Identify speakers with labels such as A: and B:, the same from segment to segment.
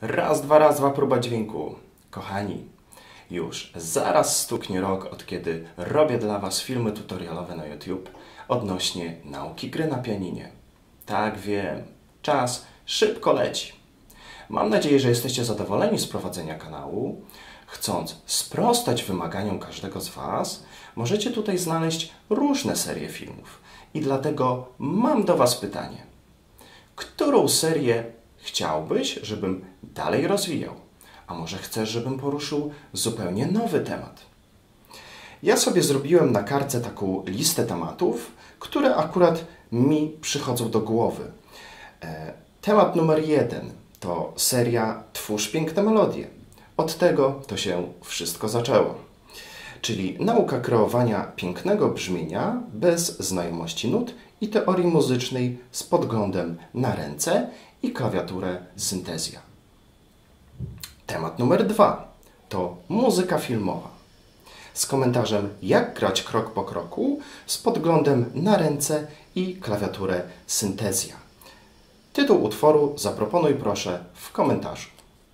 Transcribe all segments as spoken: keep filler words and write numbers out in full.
A: Raz, dwa, raz, dwa, próba dźwięku. Kochani, już zaraz stuknie rok, od kiedy robię dla Was filmy tutorialowe na YouTube odnośnie nauki gry na pianinie. Tak, wiem, czas szybko leci. Mam nadzieję, że jesteście zadowoleni z prowadzenia kanału. Chcąc sprostać wymaganiom każdego z Was, możecie tutaj znaleźć różne serie filmów. I dlatego mam do Was pytanie. Którą serię chciałbyś, żebym dalej rozwijał? A może chcesz, żebym poruszył zupełnie nowy temat? Ja sobie zrobiłem na kartce taką listę tematów, które akurat mi przychodzą do głowy. E, temat numer jeden to seria Twórz piękne melodie. Od tego to się wszystko zaczęło. Czyli nauka kreowania pięknego brzmienia bez znajomości nut i teorii muzycznej z podglądem na ręce i klawiaturę syntezja. Temat numer dwa to muzyka filmowa. Z komentarzem jak grać krok po kroku z podglądem na ręce i klawiaturę syntezja. Tytuł utworu zaproponuj proszę w komentarzu.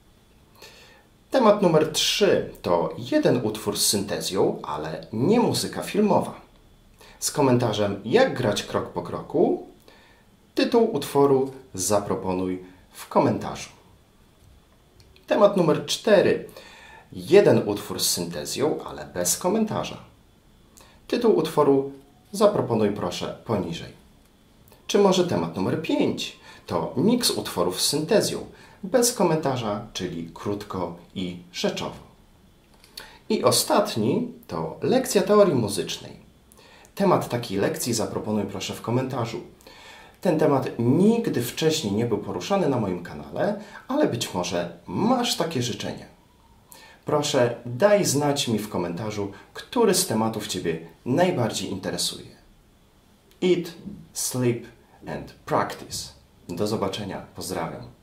A: Temat numer trzy to jeden utwór z syntezją, ale nie muzyka filmowa. Z komentarzem jak grać krok po kroku. Tytuł utworu zaproponuj w komentarzu. Temat numer cztery. Jeden utwór z syntezją, ale bez komentarza. Tytuł utworu zaproponuj proszę poniżej. Czy może temat numer pięć? To miks utworów z syntezją, bez komentarza, czyli krótko i rzeczowo. I ostatni to lekcja teorii muzycznej. Temat takiej lekcji zaproponuj proszę w komentarzu. Ten temat nigdy wcześniej nie był poruszany na moim kanale, ale być może masz takie życzenie. Proszę, daj znać mi w komentarzu, który z tematów Ciebie najbardziej interesuje. Eat, sleep and practice. Do zobaczenia. Pozdrawiam.